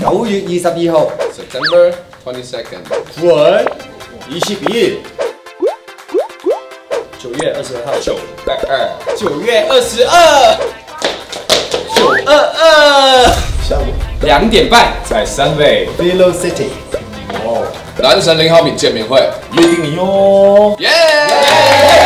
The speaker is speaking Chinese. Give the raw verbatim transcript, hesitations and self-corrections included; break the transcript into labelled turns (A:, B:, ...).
A: 九月二十二號
B: September twenty second，
A: June二十一，九月二十二號，
B: 九二二，
A: 九月二十二，九二二，下午
B: 两点半在三位
A: Velo City，
B: 男神零毫米见面会，
A: 约定你哦，
B: 耶！